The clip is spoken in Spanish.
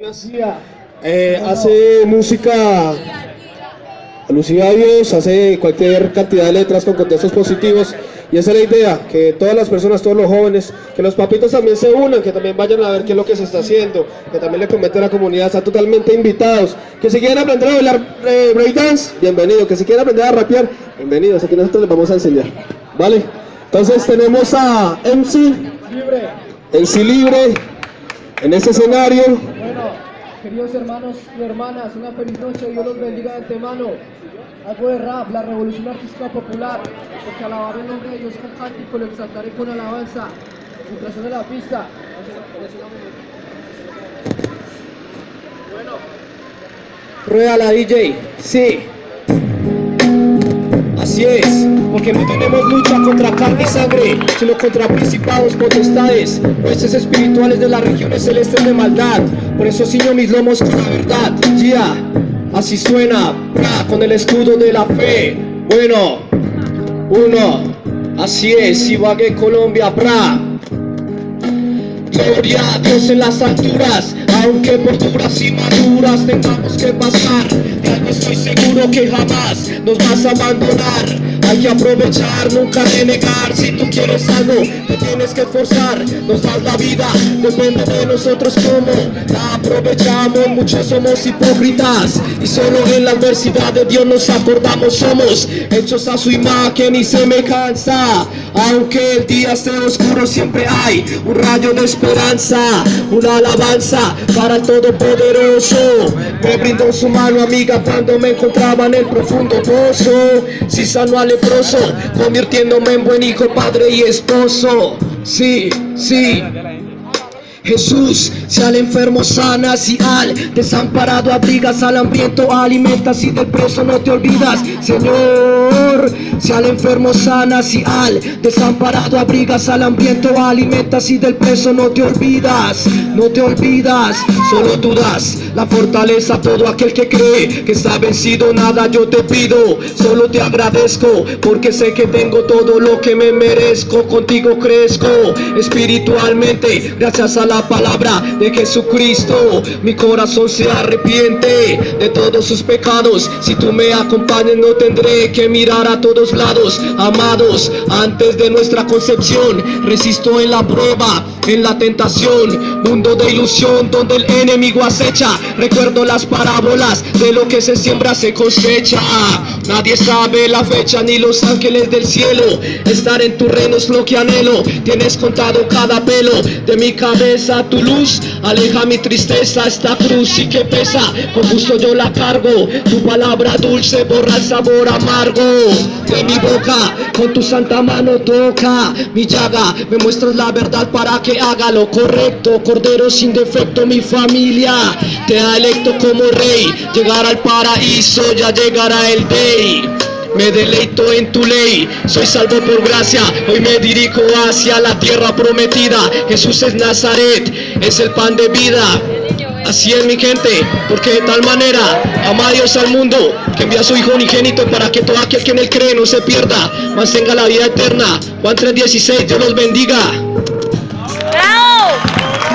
Hace música alusiva a Dios, hace cualquier cantidad de letras con contextos positivos, y esa es la idea, que todas las personas, todos los jóvenes, que los papitos también se unan, que también vayan a ver qué es lo que se está haciendo, que también le comenten a la comunidad, están totalmente invitados, que si quieren aprender a bailar breakdance, bienvenido, que si quieren aprender a rapear, bienvenidos, aquí nosotros les vamos a enseñar, ¿vale? Entonces tenemos a MC Libre en este escenario. Queridos hermanos y hermanas, una feliz noche, Dios los bendiga de antemano. Algo de rap, la revolución artística popular, porque alabaré el nombre de Dios con cántico, lo exaltaré con alabanza. Impresión de la pista. Rueda la DJ, sí. Así es, porque no tenemos lucha contra carne y sangre, sino contra principados, potestades, jueces espirituales de las regiones celestes de maldad. Por eso ciño mis lomos con la verdad. Yeah, así suena, con el escudo de la fe. Bueno, uno, así es, Ibagué, Colombia, bra. Gloria a Dios en las alturas, aunque por duras y maduras tengamos que pasar, de algo estoy seguro que jamás nos vas a abandonar. Hay que aprovechar, nunca renegar. Si tú quieres algo, te tienes que esforzar. Nos das la vida, depende de nosotros cómo la aprovechamos. Muchos somos hipócritas y solo en la adversidad de Dios nos acordamos. Somos hechos a su imagen y semejanza. Aunque el día esté oscuro, siempre hay un rayo de esperanza, una alabanza para el Todopoderoso. Me brindó su mano amiga cuando me encontraba en el profundo pozo. Si sanó al leproso, convirtiéndome en buen hijo, padre y esposo. Sí, sí. Jesús, si al enfermo sanas y al desamparado abrigas, al hambriento alimentas y del preso no te olvidas. Señor, si al enfermo sanas y al desamparado abrigas, al hambriento alimentas y del preso no te olvidas. No te olvidas, solo tú das la fortaleza a todo aquel que cree que está vencido. Nada yo te pido, solo te agradezco, porque sé que tengo todo lo que me merezco. Contigo crezco espiritualmente, gracias a la palabra de Jesucristo. Mi corazón se arrepiente de todos sus pecados. Si tú me acompañas no tendré que mirar a todos lados. Amados, antes de nuestra concepción resisto en la prueba, en la tentación, mundo de ilusión donde el enemigo acecha. Recuerdo las parábolas de lo que se siembra se cosecha. Nadie sabe la fecha ni los ángeles del cielo. Estar en tu reino es lo que anhelo. Tienes contado cada pelo de mi cabeza. Tu luz aleja mi tristeza. Esta cruz sí que pesa, con gusto yo la cargo. Tu palabra dulce borra el sabor amargo de mi boca. Con tu santa mano toca mi llaga, me muestras la verdad para que haga lo correcto. Cordero sin defecto, mi familia te ha electo como rey. Llegar al paraíso, ya llegará el day. Me deleito en tu ley, soy salvo por gracia. Hoy me dirijo hacia la tierra prometida. Jesús es Nazaret, es el pan de vida. Así es mi gente, porque de tal manera ama a Dios al mundo, que envía a su Hijo unigénito para que todo aquel que en él cree no se pierda, mas tenga la vida eterna. Juan 3:16, Dios los bendiga.